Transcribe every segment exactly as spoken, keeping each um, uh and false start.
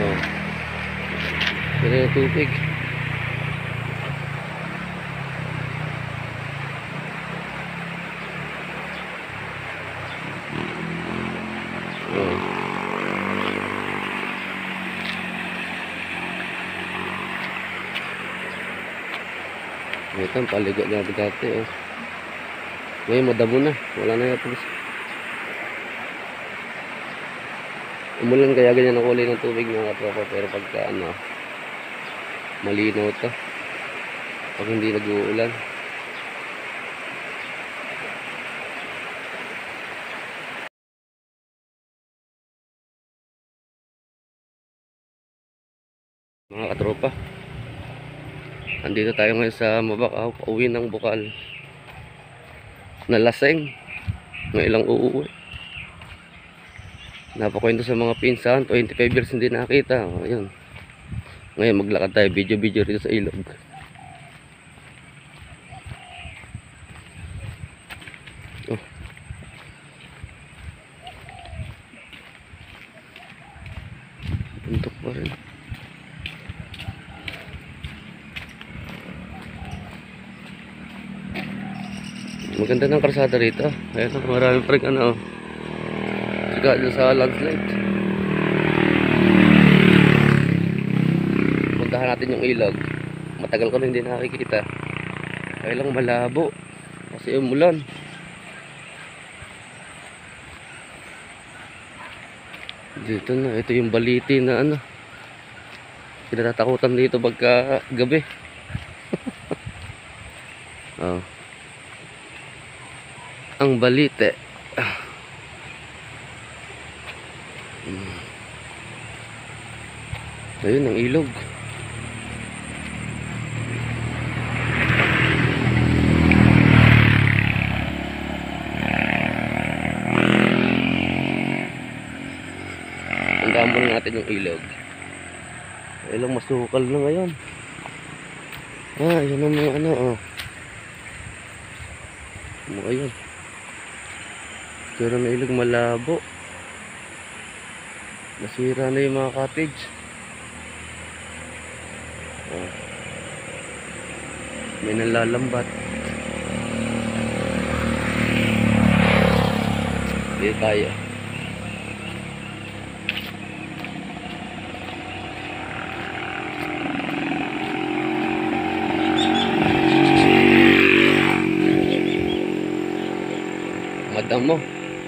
Oh. Pero yung tubig. Oh. Ito ang paligo natin dati. Oh. Ngayon madamo na. Wala na yung pulis. Umulan kaya ganyan ang kulay ng tubig mga katropa. Pero pagka ano, malinaw to. Pag hindi nag-uulan. Mga katropa, andito tayo ngayon sa Mabakaw, pauwi ng Bukal. Nalaseng, ng ilang uuwi. Napakwento sa mga pinsan, twenty-five years hindi nakita. Ayun. Ngayon maglakad tayo, video-video rito sa ilog. Oh. Puntok pa rin. Maganda ng karsada rito. Ayan, marami pa rin ano. Sika dyan sa landslide. Puntahan natin yung ilog. Matagal ko na hindi nakikita. Kaya lang malabo. Kasi umulan. Dito na. Ito yung baliti na ano. Kinatatakutan dito pagka gabi. Oh. Ang balite. Hmm. Ayun ang ilog. Tandaan mo natin yung ilog. Ilang masukal na ngayon. Ah, yun ang mga ano. Oh. Mga yun. Pero na ilog malabo. Nasira na yung mga cottage. Oh. May nalalambat. Hindi tayo. Madam mo.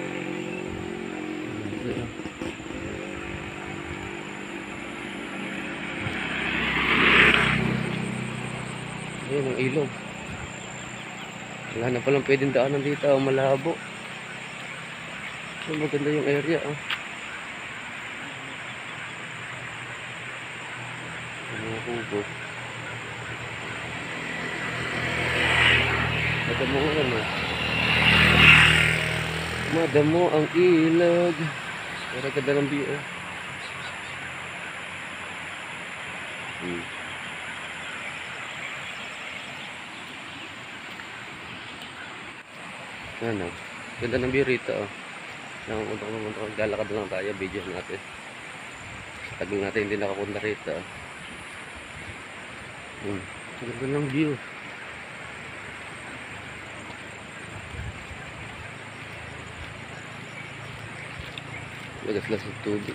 Ayun ang ilog. Wala na palang pwedeng daanan dito. Oh, malabo. So, maganda yung area. Oh. Mga kubo. Madamo nga naman. Madamo ang ilog. Pero ganda ng view. Oh. Hmm. Ano, ganda ng view rito. Oh. Nakakunta-kunta, lalakad lang tayo, video natin. Tagal natin hindi nakapunta rito. Hmm. Ganda ng view. Lagas-las ng tubig.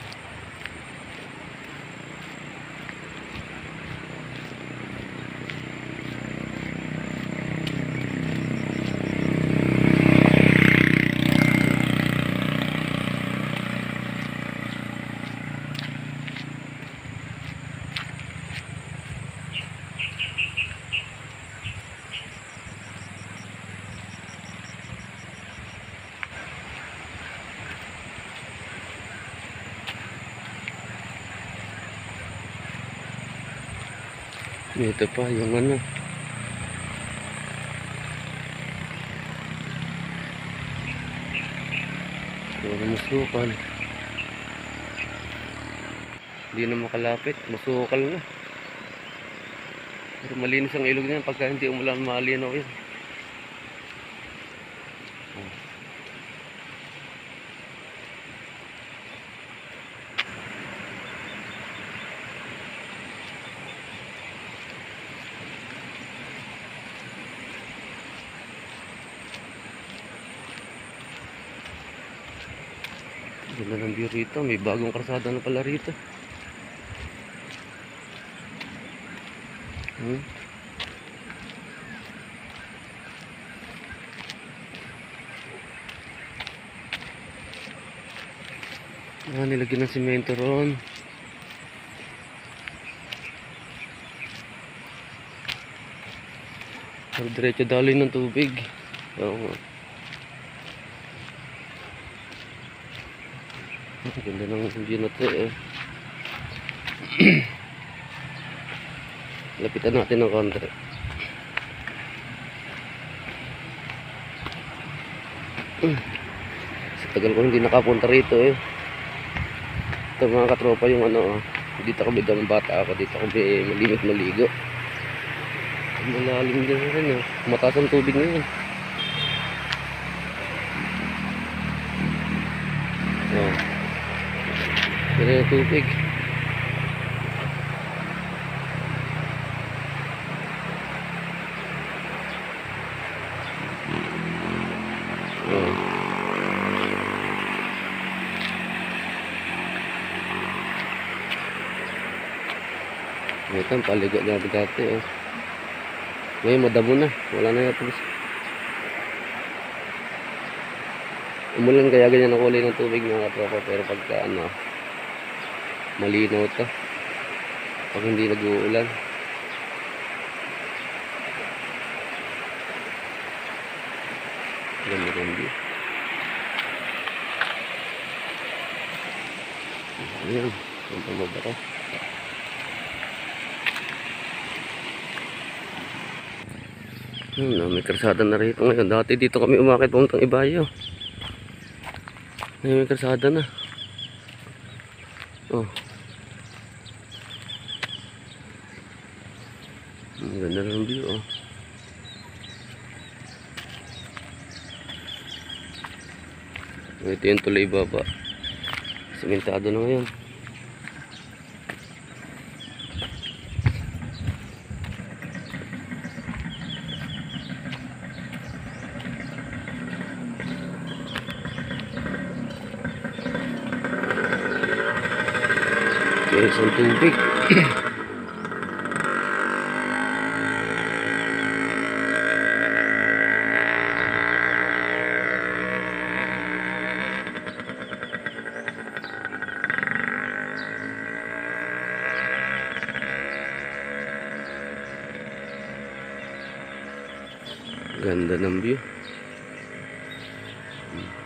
Ito pa yung ano. Yung masukal. Hindi na makalapit. Masukal na. Pero malinis ang ilog niyan pagka hindi umulan, malinaw yan. Ganda ng view rito. May bagong kalsada na pala rito. Hmm. Ah, nilagyan ng simento ron. Pero diretso daloy ng tubig. Oo nga. Ang ganda ng view na to eh. Lapitan natin ng konti. Sa tagal ko hindi nakapunta rito eh. Ito mga katropa yung ano, dito kami ng bata ako, dito kami malimit maligo. Malalim din rin eh. Mataas ang tubig ngayon. Oh. Yan yung tubig. Oh. Ito ang paligo natin dati oh. Ngayon madamo na. Wala na yung tubig. Umulan kaya ganyan ang kulay ng tubig mga katropa. Pero pagka ano, malinaw to. Pag hindi nag-uulan. Ganda ng view. Ayan. Punta mo ba ito? Hmm, may kalsada na rito ngayon. Dati dito kami umakit puntang Ibayo. Ngayon may kalsada na. Oh. Ang ganda ng view oh. Ito yung tuloy baba. Sementado na ngayon. Okay, isang tubig. Ganda ng view.